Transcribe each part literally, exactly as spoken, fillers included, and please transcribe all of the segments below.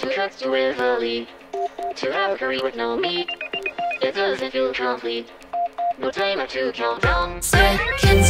To cook with a lead. To have curry with no meat. It doesn't feel complete. No timer to count down seconds.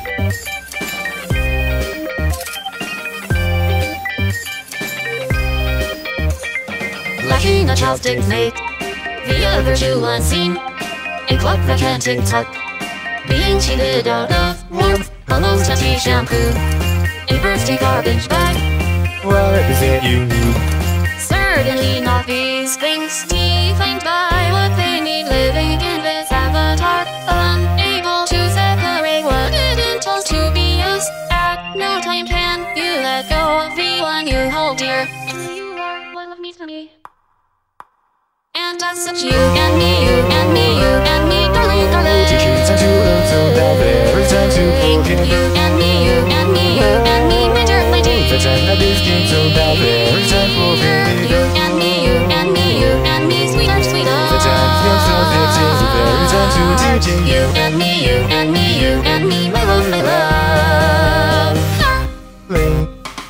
Lacking a chopstick mate. The other two unseen. A clock that can't tick-tock. Being cheated out of warmth. Almost empty shampoo. A bursting garbage bag. What is it you need? Certainly not these things. Defined by what they need. Living in this avatar. Unable to separate what it entails to be us. At no time can you let go of the one you hold dear. You are what love means to me. And as such, you and me, you and me, you and me, darling, darling. Teach you time to learn, so that there is time to forget. You and me, you and me, you and me, my dear, my dear. The time that is game, so that there is time for it. You and me, you and me, you and me, sweetheart, sweetheart. The time feels so fifteen, so there is time to teaching you and me, you and me, you and me, my love, my love. Link.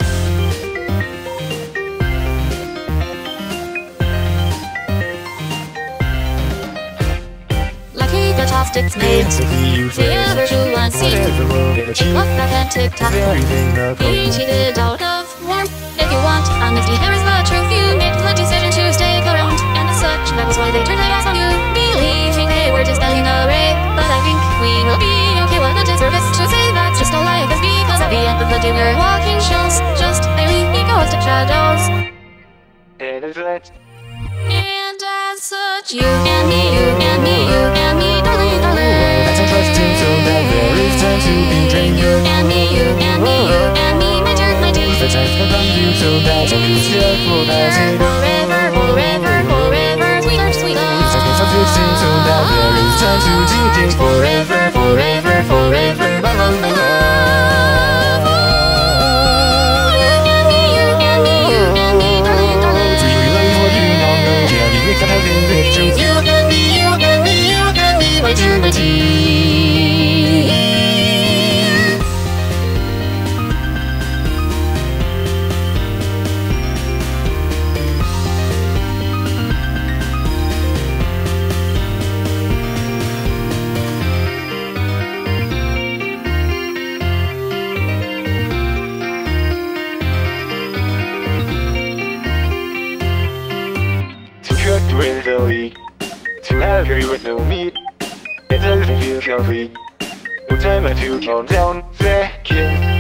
Chopsticks made. The other two unseen. Look that can tick-tock. Being cheated out of warmth. If you want honesty, here is the truth. You made the decision to stick around, and as such, that was why they turned their backs on you, believing they were just dying away. But I think we will be okay. What a disservice to say that's just all life is, because at the end of the day we're walking shells, just barely egoistic shadows. And it's that. And as such, you and me, you and me, you and me, darling, darling. That's trusting, so that there is time to be drained. You and me, you and me, you and me, my dear, my dear. The time's come from you, so that time is here for that. Forever, forever, forever, sweetheart, sweetheart. The time's come fifteen, so that there is time to teach. Forever, forever, forever, my love, my love. You and me, you and me, you and me, darling, darling. We realize what you now know. Yeah, we make that happen with truth. You and me, you and me, you and me, my dear, my dear. With a lead. To have curry with no meat. It doesn't feel complete. No time to count down seconds.